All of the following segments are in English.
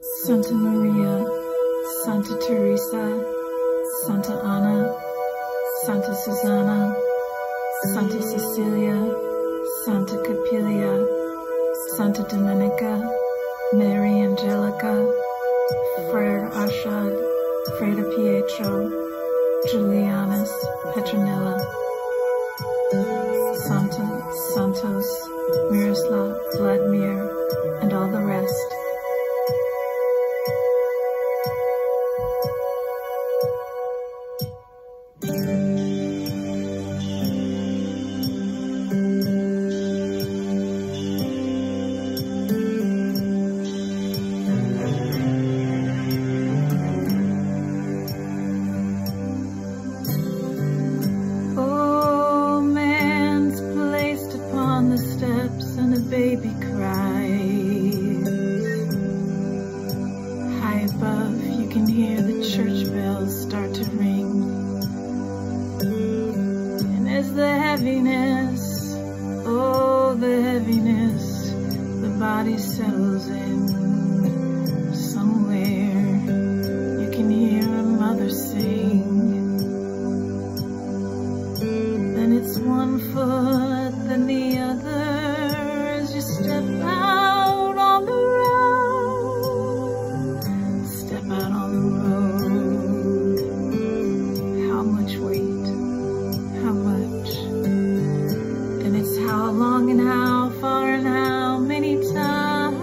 Santa Maria, Santa Teresa, Santa Anna, Santa Susanna, Santa Cecilia, Santa Capilia, Santa Domenica, Mary Angelica, Friar Ashad, Frater Pietro, Julianus, Petronilla, Santos, Miroslav, Vladimir, and all the rest. Baby cries. High above, you can hear the church bells start to ring. And as the heaviness, oh the heaviness, the body settles in. Somewhere, you can hear a mother sing. Then it's one foot, then the other. Step out on the road. Step out on the road. How much weight? How much? And it's how long and how far and how many times.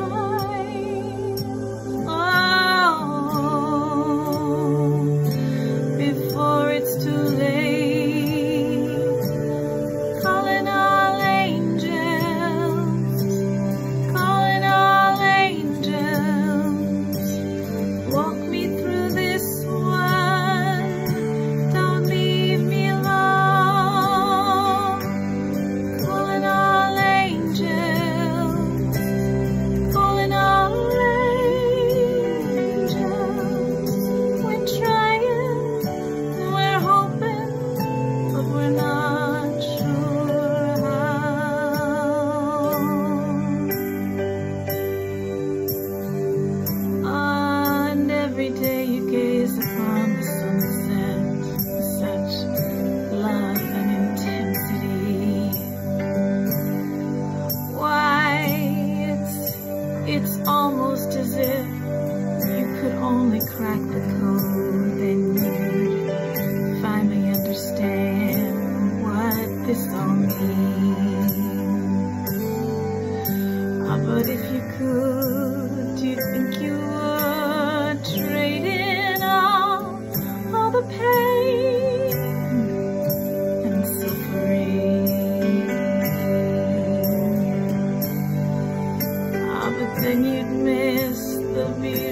Oh, before it's too late. Every day you gaze upon the sunset with such love and intensity. Why, it's almost as if you could only crack the code, then you'd finally understand what this all means. But if you could, do you think you would? Trade in all the pain and suffering. But then you'd miss the beauty.